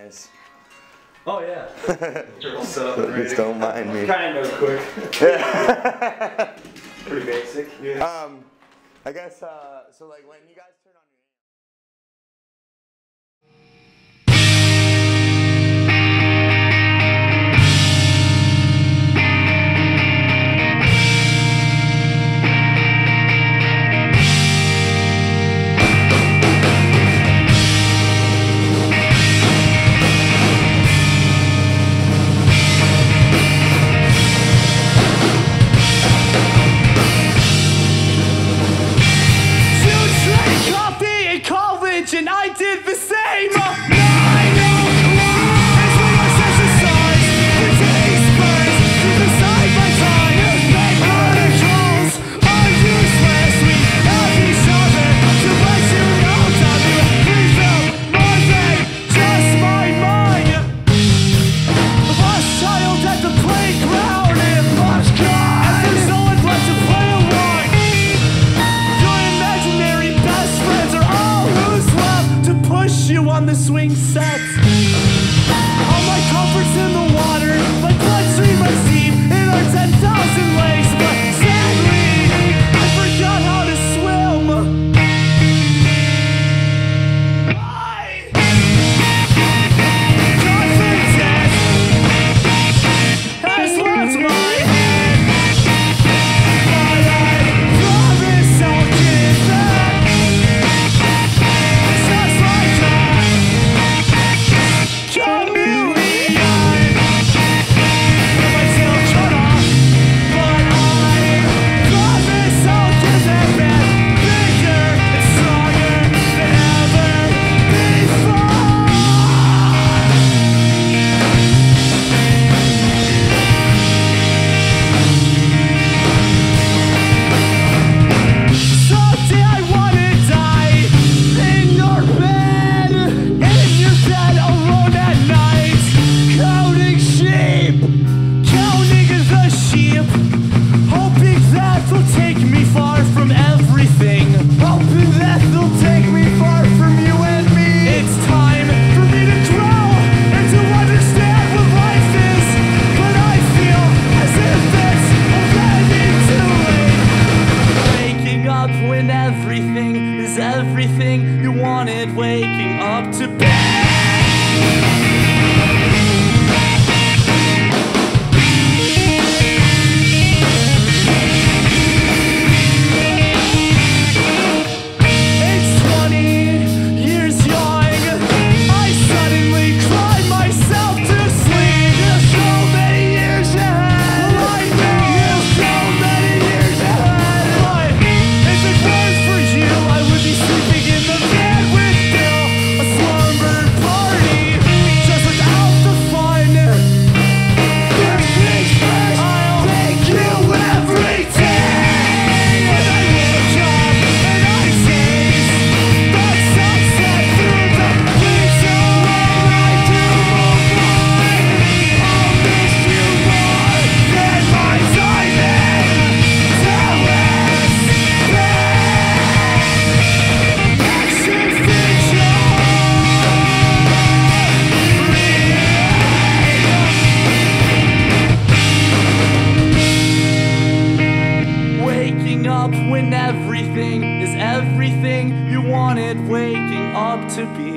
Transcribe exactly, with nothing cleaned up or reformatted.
guys. Oh yeah. Set up and Please don't mind me. Kind of quick. Pretty basic. Yeah. Um, I guess uh, so. Like when you guys turn on your. And I did the same. On the swing sets, all my comforts in the water, my bloodstream runs deep in our ten thousand lakes. But sadly, I forgot how to swim. I confidence has left my head, but I promise I'll get it back. Just like that. When everything is everything you wanted, waking up to bed. When everything is everything you wanted, waking up to be